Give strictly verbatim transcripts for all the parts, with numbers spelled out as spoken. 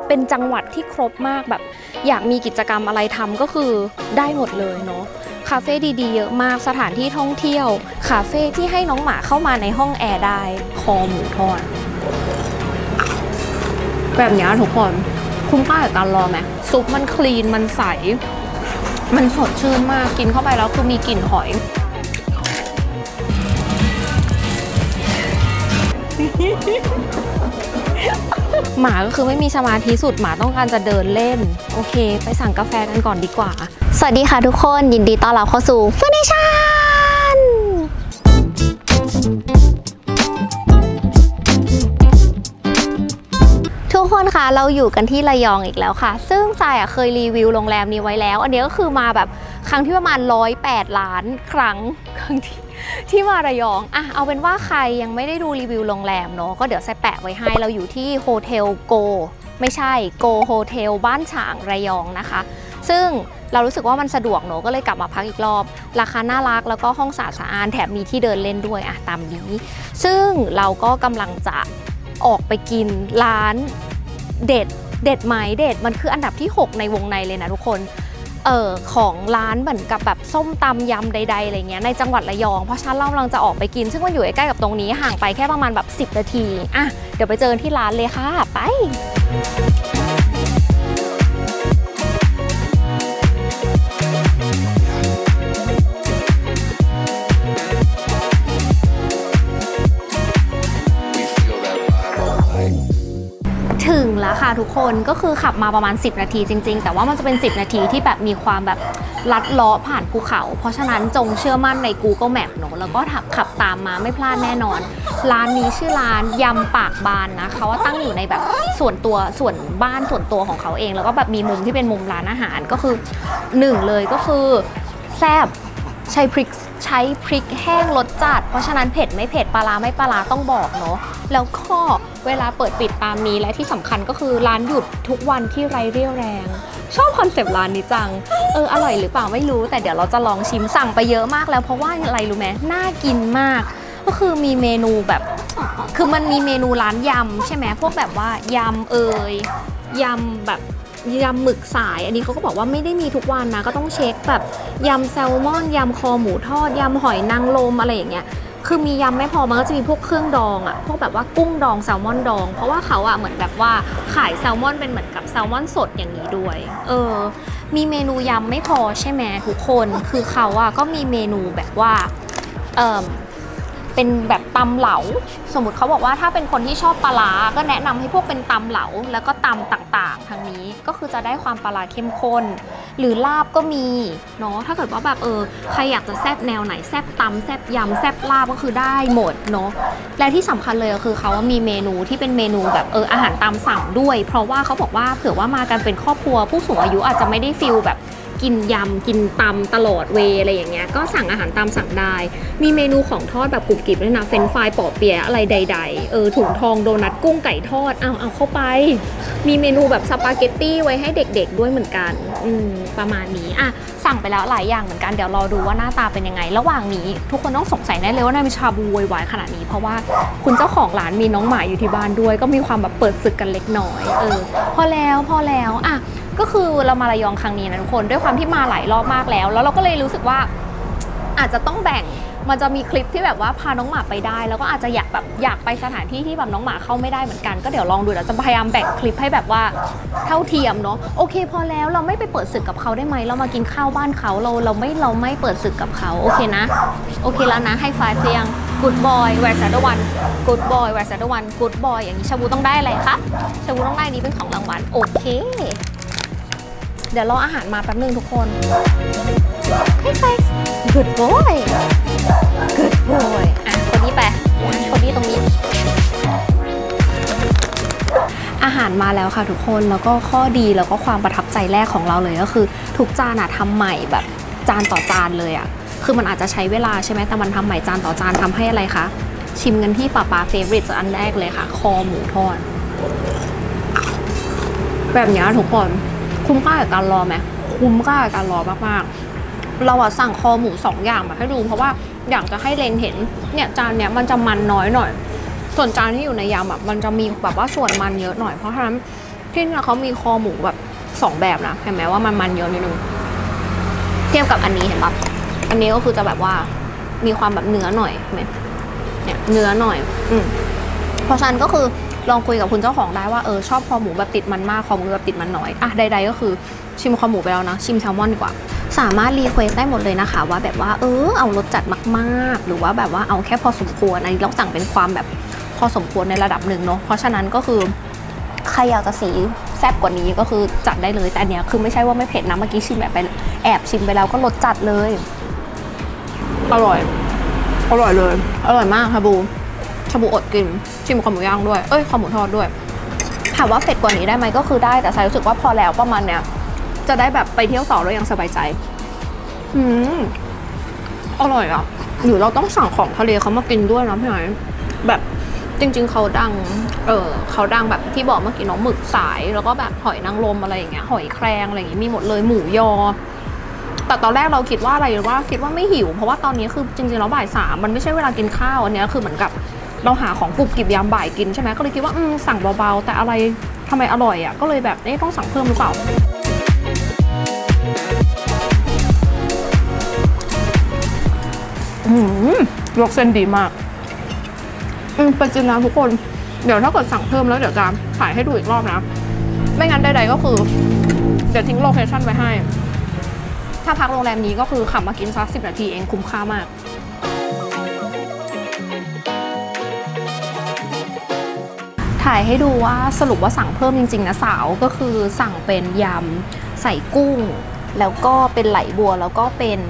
เป็นจังหวัดที่ครบมากแบบอยากมีกิจกรรมอะไรทำก็คือได้หมดเลยเนาะคาเฟ่ดีๆเยอะมากสถานที่ท่องเที่ยวคาเฟ่ที่ให้น้องหมาเข้ามาในห้องแอร์ได้คอหมูทอดแบบนี้ทุกคนคุ้มค่ากับการรอไหมซุปมันคลีนมันใสมันสดชื่นมากกินเข้าไปแล้วคือมีกลิ่นหอยหมาก็คือไม่มีสมาธิสุดหมาต้องการจะเดินเล่นโอเคไปสั่งกาแฟกันก่อนดีกว่าสวัสดีค่ะทุกคนยินดีต้อนรับเข้าสู่เฟอร์นิเจอร์ทุกคนคะเราอยู่กันที่ระยองอีกแล้วค่ะซึ่งทรายเคยรีวิวโรงแรมนี้ไว้แล้วอันนี้ก็คือมาแบบครั้งที่ประมาณร้อยแปดล้านครั้งครั้งที่ที่มาระยองอ่ะเอาเป็นว่าใครยังไม่ได้ดูรีวิวโรงแรมเนาะก็เดี๋ยวใส่แปะไว้ให้เราอยู่ที่โฮเทลโกไม่ใช่โกโฮเทลบ้านฉางระยองนะคะซึ่งเรารู้สึกว่ามันสะดวกเนาะก็เลยกลับมาพักอีกรอบราคาน่ารักแล้วก็ห้องสะอาดสะอ้านแถมมีที่เดินเล่นด้วยอ่ะตามนี้ซึ่งเราก็กำลังจะออกไปกินร้านเด็ดเด็ดไหมเด็ดมันคืออันดับที่หกในวงในเลยนะทุกคนเออของร้านเหมือนกับแบบส้มตำยำใดๆอะไรเงี้ยในจังหวัดระยองเพราะฉะนั้นเรากำลังจะออกไปกินซึ่งมันอยู่ใกล้ๆกับตรงนี้ห่างไปแค่ประมาณแบบสิบนาทีอ่ะเดี๋ยวไปเจอที่ร้านเลยค่ะไปถึงแล้วค่ะทุกคนก็คือขับมาประมาณสิบนาทีจริงๆแต่ว่ามันจะเป็นสิบนาทีที่แบบมีความแบบลัดเลาะผ่านภูเขาเพราะฉะนั้นจงเชื่อมั่นใน Google Map เนอะแล้วก็ขับตามมาไม่พลาดแน่นอนร้านนี้ชื่อร้านยำปากบานนะเขาว่าตั้งอยู่ในแบบส่วนตัวส่วนบ้านส่วนตัวของเขาเองแล้วก็แบบมีมุมที่เป็นมุมร้านอาหารก็คือหนึ่งเลยก็คือแซ่บใช้พริกใช้พริกแห้งรสจัดเพราะฉะนั้นเผ็ดไม่เผ็ดปลาไม่ปลาต้องบอกเนาะแล้วก็เวลาเปิดปิดตามนี้และที่สำคัญก็คือร้านหยุดทุกวันที่ไร้เรี่ยวแรงชอบคอนเซปต์ร้านนี้จังเอออร่อยหรือเปล่าไม่รู้แต่เดี๋ยวเราจะลองชิมสั่งไปเยอะมากแล้วเพราะว่าอะไรรู้ไหมน่ากินมากก็คือมีเมนูแบบคือมันมีเมนูร้านยำใช่ไหมพวกแบบว่ายำเอ่ยยำแบบยำหมึกสายอันนี้เขาก็บอกว่าไม่ได้มีทุกวันนะก็ต้องเช็คแบบยำแซลมอนยำคอหมูทอดยำหอยนางรมอะไรอย่างเงี้ยคือมียำไม่พอมันก็จะมีพวกเครื่องดองอ่ะพวกแบบว่ากุ้งดองแซลมอนดองเพราะว่าเขาอ่ะเหมือนแบบว่าขายแซลมอนเป็นเหมือนกับแซลมอนสดอย่างนี้ด้วยเออมีเมนูยำไม่พอใช่ไหมทุกคนคือเขาอ่ะก็มีเมนูแบบว่าเออเป็นแบบตำเหลาสมมติเขาบอกว่าถ้าเป็นคนที่ชอบปลาร้าก็แนะนำให้พวกเป็นตำเหลาแล้วก็ตำต่างๆทางนี้ก็คือจะได้ความปลาร้าเข้มข้นหรือลาบก็มีเนาะถ้าเกิดว่าแบบเออใครอยากจะแซ่บแนวไหนแซ่บตำแซ่บยำแซ่บลาบก็คือได้หมดเนาะและที่สำคัญเลยก็คือเขามีเมนูที่เป็นเมนูแบบเอออาหารตามสั่งด้วยเพราะว่าเขาบอกว่าเผื่อว่ามากันเป็นครอบครัวผู้สูงอายุอาจจะไม่ได้ฟิลแบบกินยำกินตำตลอดเวอะไรอย่างเงี้ยก็สั่งอาหารตามสั่งได้มีเมนูของทอดแบบกรุบกริบด้วยนะเฟรนช์ฟรายปอเปี๊ยะอะไรใดๆเออถุงทองโดนัทกุ้งไก่ทอดเอาเอาเข้าไปมีเมนูแบบสปาเกตตี้ไว้ให้เด็กๆด้วยเหมือนกันอืมประมาณนี้อ่ะสั่งไปแล้วหลายอย่างเหมือนกันเดี๋ยวรอดูว่าหน้าตาเป็นยังไงระหว่างนี้ทุกคนต้องสงสัยแน่เลยว่านายมีชาบูวายขนาดนี้เพราะว่าคุณเจ้าของร้านมีน้องหมาอยู่ที่บ้านด้วยก็มีความแบบเปิดศึกกันเล็กน้อยเออพอแล้วพอแล้วอ่ะก็คือเรามาระยองครั้งนี้นะทุกคนด้วยความที่มาหลายรอบมากแล้วแล้วเราก็เลยรู้สึกว่าอาจจะต้องแบ่งมันจะมีคลิปที่แบบว่าพาน้องหมาไปได้แล้วก็อาจจะอยากแบบอยากไปสถานที่ที่แบบน้องหมาเข้าไม่ได้เหมือนกันก็เดี๋ยวลองดูเดี๋ยวจะพยายามแบ่งคลิปให้แบบว่าเท่าเทียมเนาะโอเคพอแล้วเราไม่ไปเปิดศึกกับเขาได้ไหมเรามากินข้าวบ้านเขาเราเราไม่เราไม่เปิดศึกกับเขาโอเคนะโอเคแล้วนะให้ไฟล์เพียง good boy where's the one good boy where's the one good boy อย่างนี้ชาบูต้องได้อะไรคะชาบูต้องได้นี้เป็นของรางวัลโอเคเดี๋ยวรออาหารมาแป๊บนึงทุกคนให้ไฟ good boy good boy อ่ะคนนี้ไปคนนี้ตรงนี้อาหารมาแล้วค่ะทุกคนแล้วก็ข้อดีแล้วก็ความประทับใจแรกของเราเลยก็คือทุกจานอะทำใหม่แบบจานต่อจานเลยอะคือมันอาจจะใช้เวลาใช่ไหมแต่มันทำใหม่จานต่อจานทำให้อะไรคะชิมกันที่ป้าป้าเฟเวอริตอันแรกเลยค่ะคอหมูทอดแบบนี้ทุกคนคุ้มค่ากับการรอไหมคุ้มค่ากับการรอมากๆเราอะสั่งคอหมูสองอย่างมาให้ดูเพราะว่าอยากจะให้เลนเห็นเนี่ยจานเนี้ยมันจะมันน้อยหน่อยส่วนจานที่อยู่ในยำอะมันจะมีแบบว่าส่วนมันเยอะหน่อยเพราะฉะนั้นที่นี่เขามีคอหมูแบบสองแบบนะเห็นไหมว่ามันมันเยอะนิดนึงเทียบกับอันนี้เห็นปะอันนี้ก็คือจะแบบว่ามีความแบบเนื้อหน่อยเห็นไหมเนี่ยเนื้อหน่อยอืมเพราะฉะนั้นก็คือลองคุยกับคุณเจ้าของได้ว่าเออชอบคอหมูแบบติดมันมากคอหมูแบบติดมันน้อยอ่ะใดๆก็คือชิมคอหมูไปแล้วนะชิมแซลมอนดีกว่าสามารถรีเควสได้หมดเลยนะคะว่าแบบว่าเออเอารสจัดมากๆหรือว่าแบบว่าเอาแค่พอสมควรอันนี้เราสั่งเป็นความแบบพอสมควรในระดับหนึ่งเนาะเพราะฉะนั้นก็คือใครอยากจะสีแซ่บกว่านี้ก็คือจัดได้เลยแต่อันเนี้ยคือไม่ใช่ว่าไม่เผ็ดนะเมื่อกี้ชิมแบบไปแอบชิมไปแล้วก็รสจัดเลยอร่อยอร่อยเลยอร่อยมากชาบูชาบูอดกินชิมคอหมูย่างด้วยเอ้ยคอหมูทอดด้วยถามว่าเผ็ดกว่านี้ได้ไหมก็คือได้แต่ใส่รู้สึกว่าพอแล้วประมาณเนี้ยจะได้แบบไปเที่ยวต่อแล้วยังสบายใจอืมอร่อยอ่ะหรือเราต้องสั่งของทะเลเขามากินด้วยนะพี่หน่อยแบบจริงๆเขาดังเออเขาดังแบบที่บอกเมื่อกี้น้องหมึกสายแล้วก็แบบหอยนางรมอะไรอย่างเงี้ยหอยแครงอะไรอย่างงี้มีหมดเลยหมูยอแต่ตอนแรกเราคิดว่าอะไรว่าคิดว่าไม่หิวเพราะว่าตอนนี้คือจริงๆแล้วบ่ายสามมันไม่ใช่เวลากินข้าวอันนี้คือเหมือนกับเราหาของกรุบกริบยามบ่ายกินใช่ไหมก็เลยคิดว่าอืมสั่งเบาๆแต่อะไรทำไมอร่อยอ่ะก็เลยแบบเอ๊ะต้องสั่งเพิ่มหรือเปล่าอืมลวกเส้นดีมากอืมไปกินนะทุกคนเดี๋ยวถ้าเกิดสั่งเพิ่มแล้วเดี๋ยวจะถ่ายให้ดูอีกรอบนะไม่งั้นใดๆก็คือเดี๋ยวทิ้งโลเคชั่นไว้ให้ถ้าพักโรงแรมนี้ก็คือขับมากินสักสิบนาทีเองคุ้มค่ามากถ่ายให้ดูว่าสรุปว่าสั่งเพิ่มจริงๆนะสาวก็คือสั่งเป็นยำใส่กุ้งแล้วก็เป็นไหลบัวแล้วก็เป็น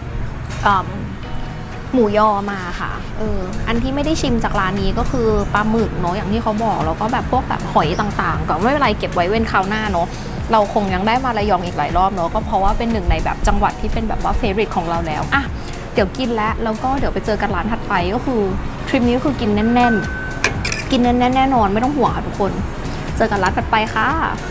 หมูยอมาค่ะเอออันที่ไม่ได้ชิมจากร้านนี้ก็คือปลาหมึกเนาะอย่างที่เขาบอกแล้วก็แบบพวกแบบหอยต่างๆก็ไม่เป็นไรเก็บไว้เว้นคราวหน้าเนาะเราคงยังได้มาระยองอีกหลายรอบเนาะก็เพราะว่าเป็นหนึ่งในแบบจังหวัดที่เป็นแบบว่าเฟเวอร์ของเราแล้วอ่ะเดี๋ยวกินแล้วแล้วก็เดี๋ยวไปเจอกันร้านถัดไปก็คือทริปนี้ก็คือกินแน่นๆกินแน่นๆแน่นอนไม่ต้องห่วงค่ะทุกคนเจอกันร้านถัดไปค่ะ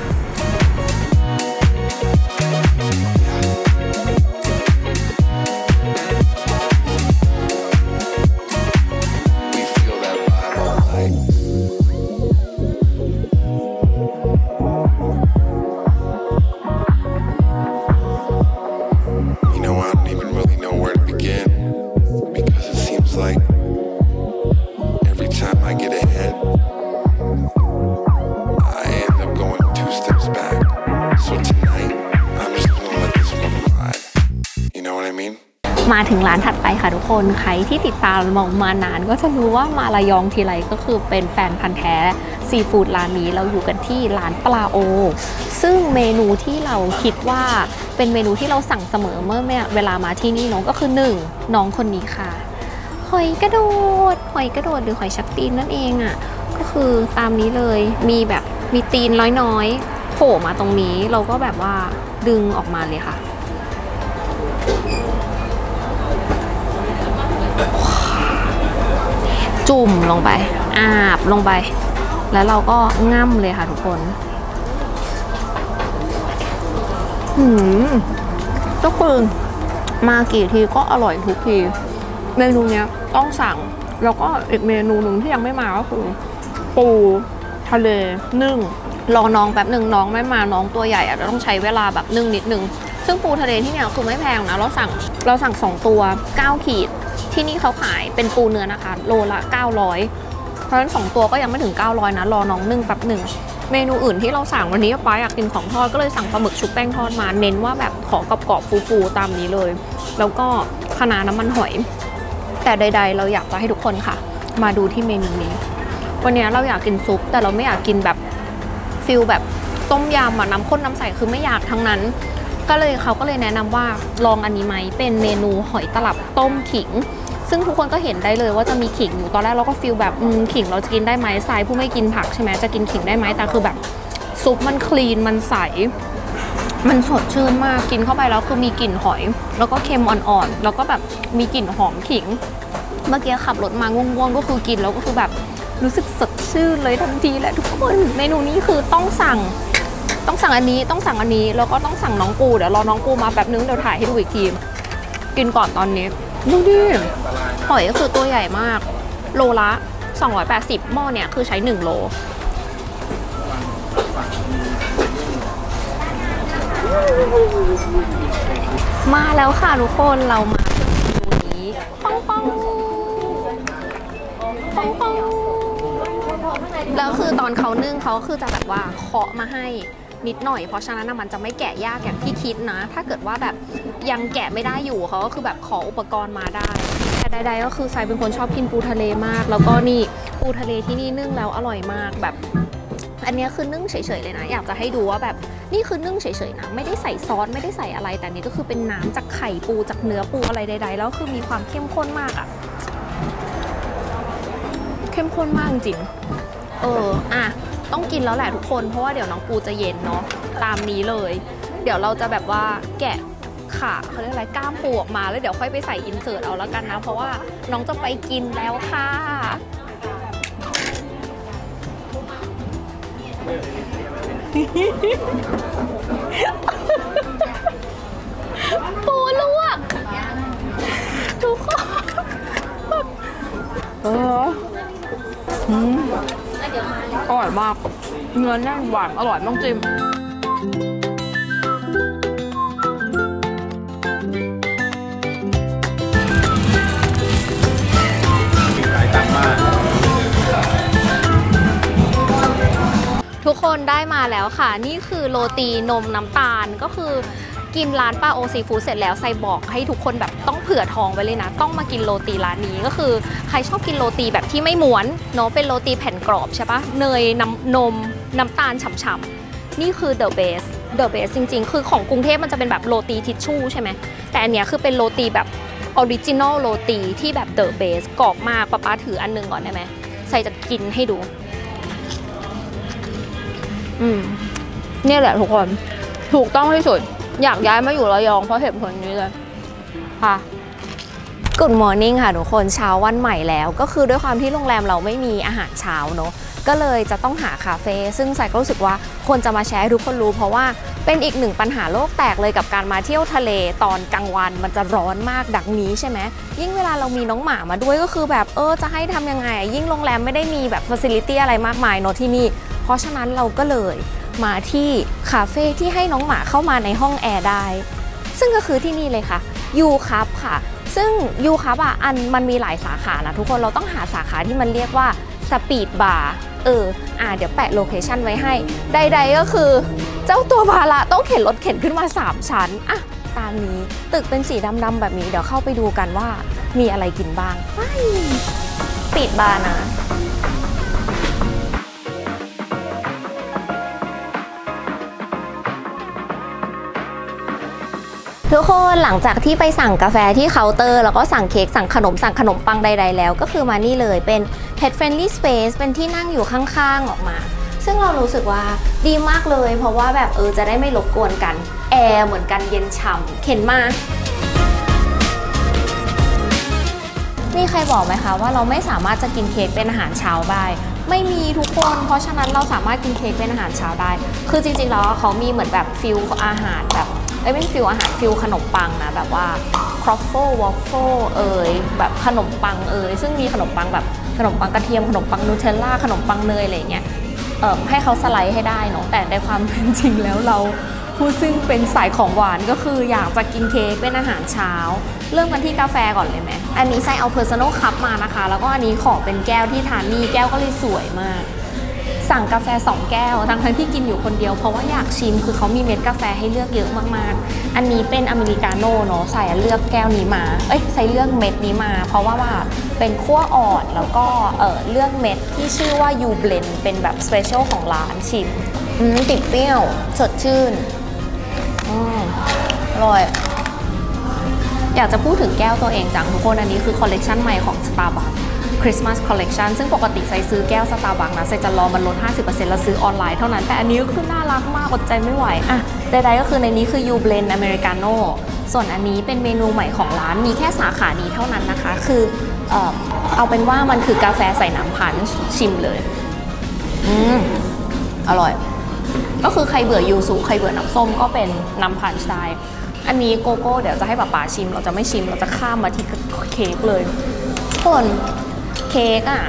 มาถึงร้านถัดไปค่ะทุกคนใครที่ติดตามมองมานานก็จะรู้ว่ามาระยองทีไรก็คือเป็นแฟนพันธุ์แท้ซีฟู้ดร้านนี้เราอยู่กันที่ร้านปลาโอซึ่งเมนูที่เราคิดว่าเป็นเมนูที่เราสั่งเสมอเมื่อเวลามาที่นี่น้องก็คือหนึ่งน้องคนนี้ค่ะหอยกระโดดหอยกระโดดหรือหอยชักตีนนั่นเองอ่ะก็คือตามนี้เลยมีแบบมีตีนน้อยๆโผล่มาตรงนี้เราก็แบบว่าดึงออกมาเลยค่ะจุ่มลงไปอาบลงไปแล้วเราก็ง่ำเลยค่ะทุกคนหืมก็คือมากี่ทีก็อร่อยทุกทีเมนูเนี้ยต้องสั่งแล้วก็อีกเมนูหนึ่งที่ยังไม่มาก็คือปูทะเลนึ่งรอน้องแป๊บหนึ่งน้องไม่มาน้องตัวใหญ่อาจจะต้องใช้เวลาแบบนึ่งนิดนึงซึ่งปูทะเลที่เนี่ยคือไม่แพงนะเราสั่งเราสั่งสองตัวเก้าขีดที่นี่เขาขายเป็นปูเนื้อนะคะโลละเก้าร้อยเพราะฉะนั้นสองตัวก็ยังไม่ถึงเก้าร้อยนะรอน้องนึ่งแป๊บหนึ่งเมนูอื่นที่เราสั่งวันนี้ป้าอยากกินของทอดก็เลยสั่งปลาหมึกชุบแป้งทอดมาเน้นว่าแบบขอกรอบๆฟูๆตามนี้เลยแล้วก็คะน้าน้ำมันหอยแต่ใดๆเราอยากจะให้ทุกคนค่ะมาดูที่เมนูนี้วันนี้เราอยากกินซุปแต่เราไม่อยากกินแบบฟิลแบบต้มยำน้ำข้นน้ำใสคือไม่อยากทั้งนั้นก็เลยเขาก็เลยแนะนำว่าลองอันนี้ไหมเป็นเมนูหอยตลับต้มขิงซึ่งทุกคนก็เห็นได้เลยว่าจะมีขิงอยู่ตอนแรกเราก็ฟีลแบบขิงเราจะกินได้ไหมทรายผู้ไม่กินผักใช่ไหมจะกินขิงได้ไหมแต่คือแบบซุปมันคลีนมันใสมันสดชื่นมากกินเข้าไปแล้วคือมีกลิ่นหอยแล้วก็เค็มอ่อนๆแล้วก็แบบมีกลิ่นหอมขิงเมื่อกี้ขับรถมาง่วงๆก็คือกินแล้วก็คือแบบรู้สึกสดชื่นเลยทันทีแหละทุกคนเมนูนี้คือต้องสั่งต้องสั่งอันนี้ต้องสั่งอันนี้แล้วก็ต้องสั่งน้องปูเดี๋ยวรอน้องปูมาแป๊บนึงเดี๋ยวถ่ายให้ดูอีกทีกินก่อนตอนนี้ดูดิหอยก็คือตัวใหญ่มากโลละสองร้อยแปดสิบหม้อเนี่ยคือใช้หนึ่งโลมาแล้วค่ะทุกคนเรามาดูนี้ปังปังปังปังแล้วคือตอนเขานึ่งเขาคือจะแบบว่าเคาะมาให้นิดหน่อยเพราะฉะนั้นมันจะไม่แกะยากอย่างที่คิดนะถ้าเกิดว่าแบบยังแกะไม่ได้อยู่เขาก็คือแบบขออุปกรณ์มาได้แต่ใดๆก็คือทรายเป็นคนชอบกินปูทะเลมากแล้วก็นี่ปูทะเลที่นี่นึ่งแล้วอร่อยมากแบบอันนี้คือนึ่งเฉยๆเลยนะอยากจะให้ดูว่าแบบนี่คือนึ่งเฉยๆนะไม่ได้ใส่ซอสไม่ได้ใส่อะไรแต่นี่ก็คือเป็นน้ำจากไข่ปูจากเนื้อปูอะไรใดๆแล้วคือมีความเข้มข้นมากอะเข้มข้นมากจริงเอออ่ะต้องกินแล้วแหละทุกคนเพราะว่าเดี๋ยวน้องปูจะเย็นเนาะตามนี้เลยเดี๋ยวเราจะแบบว่าแกะขาเขาเรียกอะไรก้ามปูออกมาแล้วเดี๋ยวค่อยไปใส่อินเสิร์ตเอาแล้วกันนะเพราะว่าน้องจะไปกินแล้วค่ะปูลวกทุกคนเอออืมอร่อยมากเนื้อแน่นหวานอร่อยต้องจิ้มทุกคนได้มาแล้วค่ะนี่คือโรตีนมน้ำตาลก็คือกินร้านป้าโอซีฟู้ดเสร็จแล้วไซบอกให้ทุกคนแบบต้องเผื่อท้องไว้เลยนะต้องมากินโรตีร้านนี้ก็คือใครชอบกินโรตีแบบที่ไม่ม้วนเนาะเป็นโรตีแผ่นกรอบใช่ปะเนยน้ำนมน้ำตาลฉ่ำๆนี่คือ the best the best จริงๆคือของกรุงเทพมันจะเป็นแบบโรตีทิชชู่ใช่ไหมแต่อันเนี้ยคือเป็นโรตีแบบออริจินอลโรตีที่แบบ the best กรอบมากป๊าป๊าถืออันนึงก่อนได้ไหมไซจะกินให้ดูอืมนี่แหละทุกคนถูกต้องที่สุดอยากย้ายมาอยู่ระยองเพราะเหตุผลนี้เลยค่ะ Good morning ค่ะทุกคนเช้าวันใหม่แล้วก็คือด้วยความที่โรงแรมเราไม่มีอาหารเช้าเนอะก็เลยจะต้องหาคาเฟ่ซึ่งไซก็รู้สึกว่าควรจะมาแชร์ให้ทุกคนรู้เพราะว่าเป็นอีกหนึ่งปัญหาโลกแตกเลยกับการมาเที่ยวทะเลตอนกลางวันมันจะร้อนมากดังนี้ใช่ไหมยิ่งเวลาเรามีน้องหมามาด้วยก็คือแบบเออจะให้ทำยังไงยิ่งโรงแรมไม่ได้มีแบบฟาซิลิตี้อะไรมากมายเนอะที่นี่เพราะฉะนั้นเราก็เลยมาที่คาเฟ่ที่ให้น้องหมาเข้ามาในห้องแอร์ได้ซึ่งก็คือที่นี่เลยค่ะยูคัพค่ะซึ่งยูคัพอ่ะอันมันมีหลายสาขานะทุกคนเราต้องหาสาขาที่มันเรียกว่าสปีดบาร์เอออ่าเดี๋ยวแปะโลเคชั่นไว้ให้ใดๆก็คือเจ้าตัวภาระต้องเข็นรถเข็นขึ้นมาสามชั้นอ่ะตามนี้ตึกเป็นสีดำๆแบบนี้เดี๋ยวเข้าไปดูกันว่ามีอะไรกินบ้างไปสปีดบาร์นะทุกคนหลังจากที่ไปสั่งกาแฟที่เคาน์เตอร์แล้วก็สั่งเค้กสั่งขนมสั่งขนมปังใดๆแล้วก็คือมานี่เลยเป็น Pet Friendly Space เป็นที่นั่งอยู่ข้างๆออกมาซึ่งเรารู้สึกว่าดีมากเลยเพราะว่าแบบเออจะได้ไม่รบกวนกันแอร์เหมือนกันเย็นฉ่ำเข็นมามีใครบอกไหมคะว่าเราไม่สามารถจะกินเค้กเป็นอาหารเช้าได้ไม่มีทุกคนเพราะฉะนั้นเราสามารถกินเค้กเป็นอาหารเช้าได้คือจริงๆแล้วเขามีเหมือนแบบฟิลอาหารแบบไม่เป็นฟิลอาหารฟิลขนมปังนะแบบว่าครอฟเฟิลวอฟเฟิลเอ่ยแบบขนมปังเอ่ยซึ่งมีขนมปังแบบขนมปังกระเทียมขนมปังนูเทลล่าขนมปังเนยอะไรเงี้ยเอ่อให้เขาสไลด์ให้ได้เนาะแต่ในความเป็นจริงแล้วเราผู้ซึ่งเป็นสายของหวานก็คืออยากจะกินเค้กเป็นอาหารเช้าเริ่มกันที่กาแฟก่อนเลยไหมอันนี้ไซเอา Personal Cup มานะคะแล้วก็อันนี้ขอเป็นแก้วที่ทานนี่แก้วก็เลยสวยมากสั่งกาแฟสองแก้วทั้งทั้งที่กินอยู่คนเดียวเพราะว่าอยากชิมคือเขามีเม็ดกาแฟให้เลือกเยอะมากๆอันนี้เป็นอเมริกาโน่เนาะใส่เลือกแก้วนี้มาเอ้ยใส่เลือกเม็ดนี้มาเพราะว่าว่าเป็นขั้วอ่อนแล้วก็เออเลือกเม็ดที่ชื่อว่า U Blend เป็นแบบสเปเชียลของร้านชิมอืมติดเปรี้ยวสดชื่นอืมอร่อยอยากจะพูดถึงแก้วตัวเองจังทุกคนอันนี้คือคอลเลกชันใหม่ของ Starbucks Christmas Collection ซึ่งปกติไซซื้อแก้ว Starbucks นะไซจะรอมันลด ห้าสิบเปอร์เซ็นต์ แล้วซื้อออนไลน์เท่านั้นแต่อันนี้ก็คือน่ารักมากอดใจไม่ไหวอ่ะใดๆก็คือในนี้คือ U Blend Americano ส่วนอันนี้เป็นเมนูใหม่ของร้านมีแค่สาขานี้เท่านั้นนะคะคือเอ่อเอาเป็นว่ามันคือกาแฟใส่น้ำพันช์ชิมเลยอืมอร่อยก็คือใครเบื่อยูสุใครเบื่อน้ำส้มก็เป็นน้ำพันช์ได้อันนี้โกโก้เดี๋ยวจะให้ป๊าป๊าชิมเราจะไม่ชิมเราจะข้ามมาที่เค้กเลยส่วนเค้กอ่ะ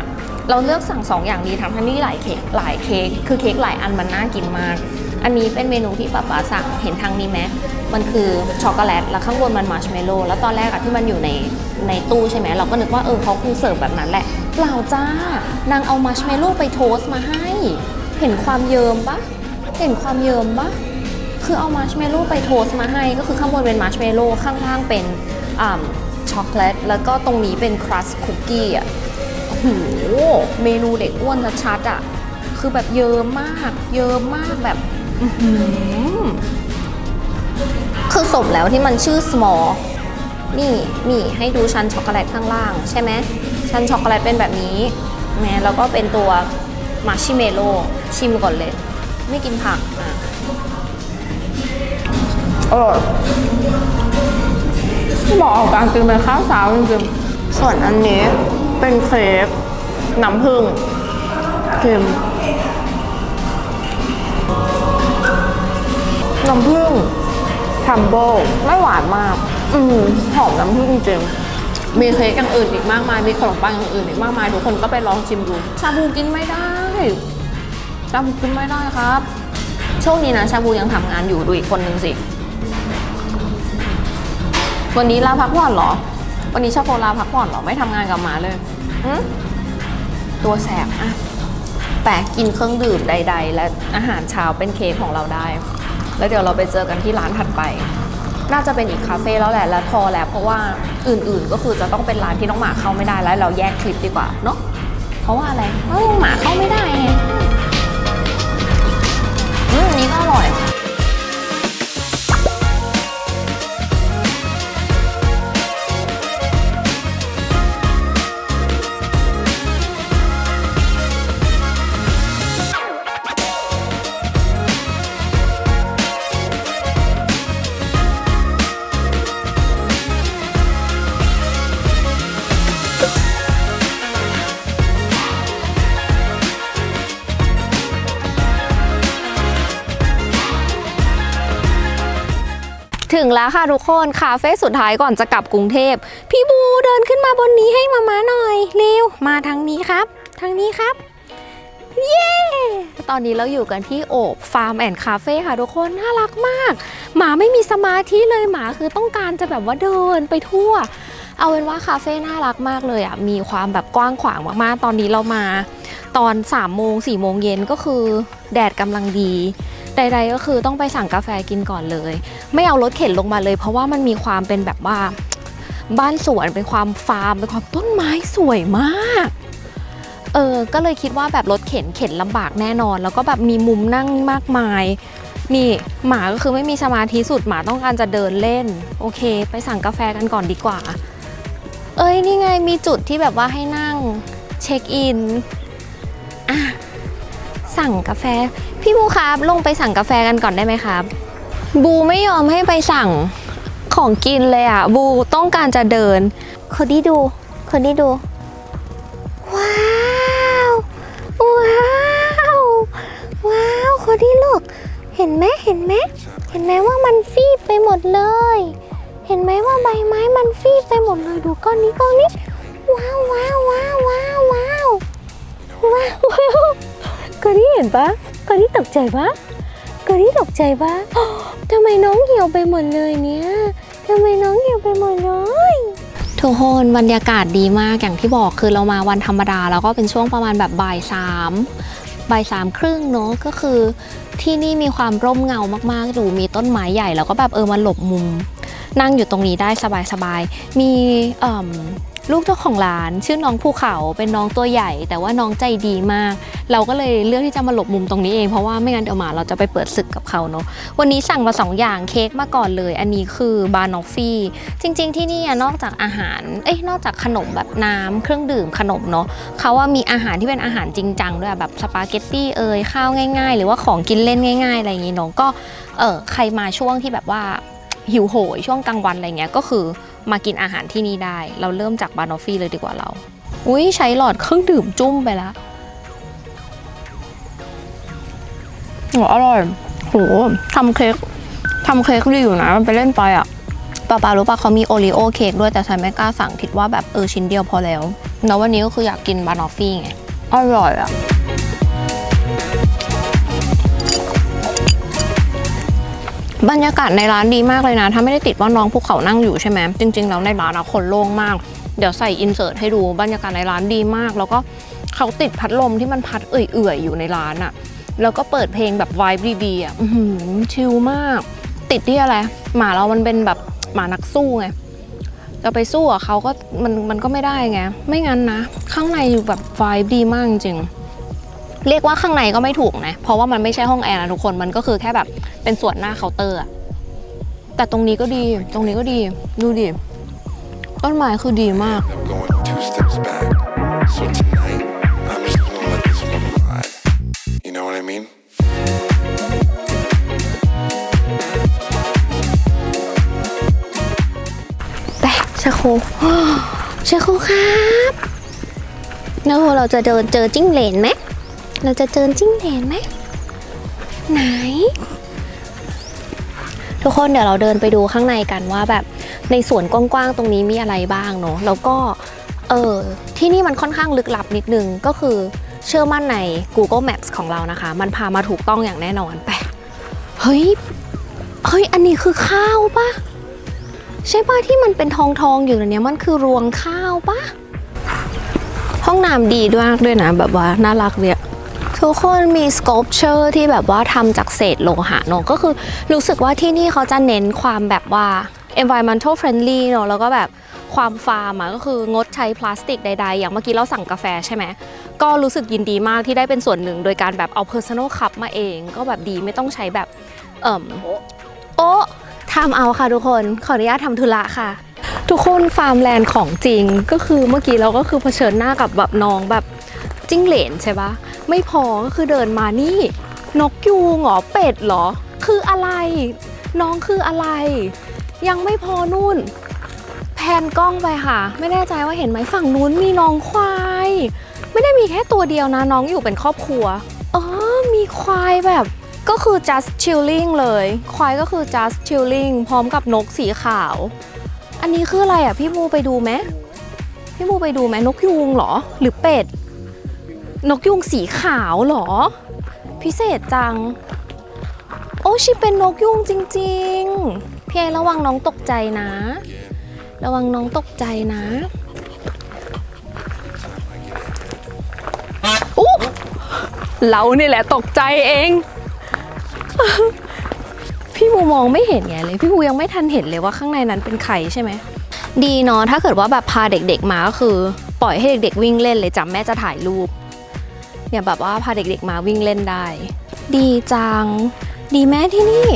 เราเลือกสั่งสองอย่างนี้ทั้งที่หลายเค้กหลายเค้กคือเค้กหลายอันมันน่ากินมากอันนี้เป็นเมนูที่ป๊าป๊าสั่งเห็นทางนี้ไหมมันคือช็อกโกแลตแล้วข้างบนมันมัชเมลโล่แล้วตอนแรกอะที่มันอยู่ในในตู้ใช่ไหมเราก็นึกว่าเออเขาคงเสิร์ฟแบบนั้นแหละเปล่าจ้านางเอามัชเมลโล่ไปโทสต์มาให้เห็นความเยิ้มปะเห็นความเยิ้มปะคือเอามัชเมลโล่ไปโทสต์มาให้ก็คือข้างบนเป็นมัชเมลโล่ข้างล่างเป็นอ่าช็อกโกแลตแล้วก็ตรงนี้เป็นครัสคุกกี้อ่ะโอ้โหเมนูเด็กอ้วนชัดๆอ่ะคือแบบเยิ้มมากเยิ้มมากแบบคือสมแล้วที่มันชื่อ small นี่นี่ให้ดูชั้นช็อกโกแลตข้างล่างใช่ไหมชั้นช็อกโกแลตเป็นแบบนี้แม้แล้วก็เป็นตัวมาร์ชิเมลโล่ชิมก่อนเลยไม่กินผักอ่ะอร่อยบอกออกการกินเป็นข้าวเช้าจริงๆส่วนอันนี้เป็นเค้กน้ำผึ้งเค็มน้ำผึ้งคัมโบไม่หวานมากอืมหอมน้ำผึ้งจริงมีเค้กอย่างอื่นอีกมากมายมีขนมปังอย่างอื่นอีกมากมายทุกคนก็ไปลองชิมดูชาบูกินไม่ได้ชาบูกินไม่ได้ครับช่วงนี้นะชาบูยังทำงานอยู่ดูอีกคนนึงสิวันนี้ลาพักผ่อนเหรอวันนี้ชอบโคลาพักผ่อนเหรอไม่ทำงานกับหมาเลยตัวแสบอะแต่กินเครื่องดื่มใดๆและอาหารเช้าเป็นเค้กของเราได้แล้วเดี๋ยวเราไปเจอกันที่ร้านถัดไปน่าจะเป็นอีกคาเฟ่แล้วแหละและพอแล้วเพราะว่าอื่นๆก็คือจะต้องเป็นร้านที่น้องหมาเข้าไม่ได้แล้วเราแยกคลิปดีกว่าเนาะเพราะว่าอะไรเพราะหมาเข้าไม่ได้ไงอืมนี้ก็อร่อยถึงแล้วค่ะทุกคนคาเฟ่สุดท้ายก่อนจะกลับกรุงเทพพี่บูเดินขึ้นมาบนนี้ให้มามาหน่อยเร็วมาทางนี้ครับทางนี้ครับเย้ตอนนี้เราอยู่กันที่โอบฟาร์มแอนด์คาเฟ่ค่ะทุกคนน่ารักมากหมาไม่มีสมาธิเลยหมาคือต้องการจะแบบว่าเดินไปทั่วเอาเป็นว่าคาเฟ่น่ารักมากเลยอ่ะมีความแบบกว้างขวางมากๆตอนนี้เรามาตอนสามโมงสี่โมงเย็นก็คือแดดกำลังดีใดๆก็คือต้องไปสั่งกาแฟกินก่อนเลยไม่เอารถเข็นลงมาเลยเพราะว่ามันมีความเป็นแบบว่าบ้านสวนเป็นความฟาร์มเป็นความต้นไม้สวยมากเออก็เลยคิดว่าแบบรถเข็นเข็นลำบากแน่นอนแล้วก็แบบมีมุมนั่งมากมายนี่หมาก็คือไม่มีสมาธิสุดหมาต้องการจะเดินเล่นโอเคไปสั่งกาแฟกันก่อนดีกว่าเอ้ยนี่ไงมีจุดที่แบบว่าให้นั่งเช็คอินอ่ะสั่งกาแฟพี่บูครับลงไปสั่งกาแฟกันก่อนได้ไหมครับบูไม่ยอมให้ไปสั่งของกินเลยอ่ะบูต้องการจะเดินคนที่ดูคนที่ดูว้าวว้าวว้าวคนที่ลูกเห็นไหมเห็นไหมเห็นไหมว่ามันฟีบไปหมดเลยเห็นไหมว่าใบไม้มันฟีบไปหมดเลยดูก้อนนี้ก้อนนี้ว้าวว้าวว้าวว้าวว้าวว้าวคนที่เห็นปะคนที่ตกใจปะคนที่ตกใจปะทำไมน้องเหี่ยวไปหมดเลยเนี่ยทำไมน้องเหี่ยวไปหมดเลยทุกคนบรรยากาศดีมากอย่างที่บอกคือเรามาวันธรรมดาแล้วก็เป็นช่วงประมาณแบบบ่ายสามบ่ายสามครึ่งเนาะก็คือที่นี่มีความร่มเงามากๆดูมีต้นไม้ใหญ่แล้วก็แบบเออมาหลบมุมนั่งอยู่ตรงนี้ได้สบายๆมีเอ่อลูกเจ้าของร้านชื่อน้องภูเขาเป็นน้องตัวใหญ่แต่ว่าน้องใจดีมากเราก็เลยเลือกที่จะมาหลบมุมตรงนี้เองเพราะว่าไม่งั้นเดี๋ยวหมาเราจะไปเปิดศึกกับเขาเนาะวันนี้สั่งมาสองอย่างเค้กมาก่อนเลยอันนี้คือบานอฟฟี่จริงๆที่นี่นอกจากอาหารเอ้ยนอกจากขนมแบบน้ำเครื่องดื่มขนมเนาะเขาว่ามีอาหารที่เป็นอาหารจริงจังด้วยแบบสปาเกตตี้เอ่ยข้าวง่ายๆหรือว่าของกินเล่นง่ายๆอะไรอย่างงี้เนาะก็เออใครมาช่วงที่แบบว่าหิวโหยช่วงกลางวันอะไรเงี้ยก็คือมากินอาหารที่นี่ได้เราเริ่มจากบานอฟฟี่เลยดีกว่าเราอุ้ยใช้หลอดเครื่องดื่มจุ้มไปแล้วโหอร่อยโหทำเค้กทำเค้กดีอยู่นะมันไปเล่นไปอ่ะป้าป้ารู้ป่ะเขามีโอรีโอเค้กด้วยแต่ฉันไม่กล้าสั่งคิดว่าแบบเออชิ้นเดียวพอแล้วแล้ววันนี้ก็คืออยากกินบานอฟฟี่ไงอร่อยอะบรรยากาศในร้านดีมากเลยนะถ้าไม่ได้ติดว่าน้องภูเขานั่งอยู่ใช่ไหมจริงๆแล้วในร้านอะคนโล่งมากเดี๋ยวใส่อินเสิร์ตให้ดูบรรยากาศในร้านดีมากแล้วก็เขาติดพัดลมที่มันพัดเอื่อยๆอยู่ในร้านอะแล้วก็เปิดเพลงแบบไวบ์ดีๆอะชิลมากติดที่อะไรหมาเรามันเป็นแบบหมานักสู้ไงจะไปสู้กับเขาก็มันมันก็ไม่ได้ไงไม่งั้นนะข้างในอยู่แบบไวบ์ดีมากจริงเรียกว่าข้างในก็ไม่ถูกนะเพราะว่ามันไม่ใช่ห้องแอร์นะทุกคนมันก็คือแค่แบบเป็นส่วนหน้าเคาน์เตอร์แต่ตรงนี้ก็ดีตรงนี้ก็ดีดูดิต้นไม้คือดีมากไปชาโคชาโคครับแล้วเราจะเดินเจอจิ้งเหลนไหมเราจะเจอจิ้งเหลนไหมไหนทุกคนเดี๋ยวเราเดินไปดูข้างในกันว่าแบบในสวนกว้างๆตรงนี้มีอะไรบ้างเนาะแล้วก็เออที่นี่มันค่อนข้างลึกลับนิดนึงก็คือเชื่อมั่นใน Google Maps ของเรานะคะมันพามาถูกต้องอย่างแน่นอนไปเฮ้ยเฮ้ยอันนี้คือข้าวปะใช่ปะที่มันเป็นทองทองอยู่ในนี้มันคือรวงข้าวปะห้องน้ำดีมากด้วยนะแบบว่าน่ารักเนี่ยทุกคนมี sculpture ที่แบบว่าทำจากเศษโลหะเนอะก็คือรู้สึกว่าที่นี่เขาจะเน้นความแบบว่า environmental friendly เนอะแล้วก็แบบความฟาร์มอะก็คืองดใช้พลาสติกใดๆอย่างเมื่อกี้เราสั่งกาแฟใช่ไหมก็รู้สึกยินดีมากที่ได้เป็นส่วนหนึ่งโดยการแบบเอา personal cup มาเองก็แบบดีไม่ต้องใช้แบบเอ่มโอ้ทำเอาค่ะทุกคนขออนุญาตทำธุระค่ะทุกคนฟาร์มแลนด์ของจริงก็คือเมื่อกี้เราก็คือเผชิญหน้ากับแบบน้องแบบจิ้งเหลนใช่ปะไม่พอก็คือเดินมานี่นกยูงเหรอเป็ดเหรอคืออะไรน้องคืออะไรยังไม่พอนู่นแพนกล้องไปค่ะไม่แน่ใจว่าเห็นไหมฝั่งนู้นมีน้องควายไม่ได้มีแค่ตัวเดียวนะน้องอยู่เป็นครอบครัวเออมีควายแบบก็คือ just chilling เลยควายก็คือ just chilling พร้อมกับนกสีขาวอันนี้คืออะไรอ่ะพี่มูไปดูไหมพี่มูไปดูไหมนกยูงเหรอหรือเป็ดนกยูงสีขาวเหรอพิเศษจังโอ้ชิเป็นนกยูงจริงๆพี่ระวังน้องตกใจนะระวังน้องตกใจนะอู้เรานี่แหละตกใจเองพี่มูมองไม่เห็นไงเลยพี่มูยังไม่ทันเห็นเลยว่าข้างในนั้นเป็นใครใช่ไหมดีเนาะถ้าเกิดว่าแบบพาเด็กๆมาก็คือปล่อยให้เด็กๆวิ่งเล่นเลยจำแม่จะถ่ายรูปเนี่ยแบบว่าพาเด็กๆมาวิ่งเล่นได้ดีจังดีแม่ที่นี่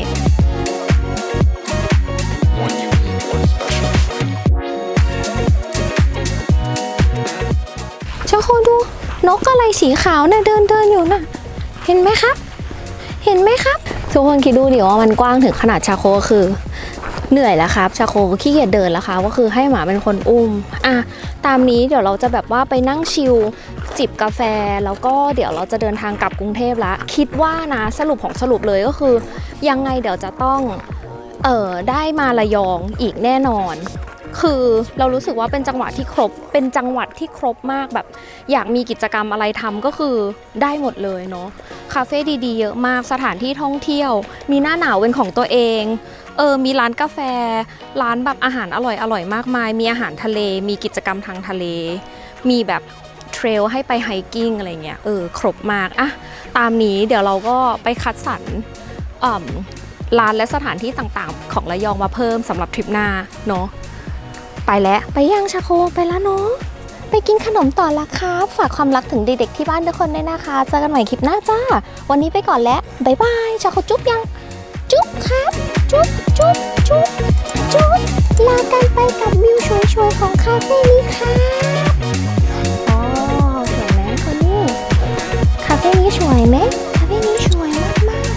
เจ้าคนดูนกอะไรสีขาวน่ะเดินเดินอยู่น่ะเห็นไหมครับเห็นไหมครับทุกคนคิดดูดิว่ามันกว้างถึงขนาดชาโคก็คือเหนื่อยแล้วครับชาโคก็ขี้เกียจเดินแล้วค่ะก็คือให้หมาเป็นคนอุ้มอ่ะตามนี้เดี๋ยวเราจะแบบว่าไปนั่งชิลจิบกาแฟแล้วก็เดี๋ยวเราจะเดินทางกลับกรุงเทพละคิดว่านะสรุปของสรุปเลยก็คือยังไงเดี๋ยวจะต้องเอ่อได้มาระยองอีกแน่นอนคือเรารู้สึกว่าเป็นจังหวัดที่ครบเป็นจังหวัดที่ครบมากแบบอยากมีกิจกรรมอะไรทำก็คือได้หมดเลยเนาะคาเฟ่ดีๆเยอะมากสถานที่ท่องเที่ยวมีหน้าหนาวเป็นของตัวเองเออมีร้านกาแฟร้านแบบอาหารอร่อยอร่อยมากมายมีอาหารทะเลมีกิจกรรมทางทะเลมีแบบเทรลให้ไปไฮกิ้งอะไรเงี้ยเออครบมากอะตามนี้เดี๋ยวเราก็ไปคัดสรรร้านและสถานที่ต่างๆของระยองมาเพิ่มสำหรับทริปหน้าเนาะไปแล้วไปยังชาโคไปแล้วเนาะไปกินขนมต่อละครับฝากความรักถึงเด็กๆที่บ้านทุกคนด้วยนะคะเจอกันใหม่คลิปหน้าจ้าวันนี้ไปก่อนแล้วบ๊ายบายชาโคจุ๊บยังจุ๊บครับจุ๊บจุ๊บจุ๊บจุ๊บลากันไปกับวิวสวยๆของคาเฟ่นี้ค่ะอ๋อสวยไหมคนนี้คาเฟ่นี้สวยไหมคาเฟ่นี้สวยมากๆ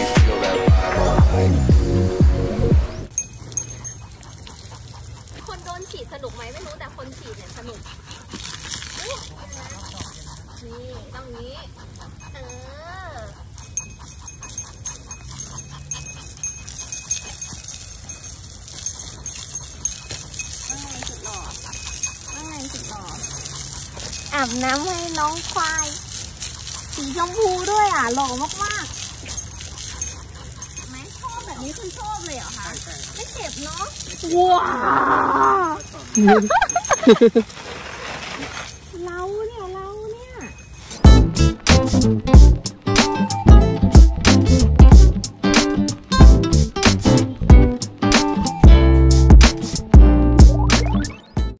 คนโดนฉีดสนุกไหมไม่รู้แต่คนฉีดเนี่ยสนุกนี่ตรงนี้เอออ่อาบน้ำให้น้องควายสีชมพูด้วยอ่ะหล่อมากๆไหมชอบแบบนี้คุณชอบเลยเหรอคะไม่เจ็บเนาะว้าวเราเนี่ยเราเนี่ย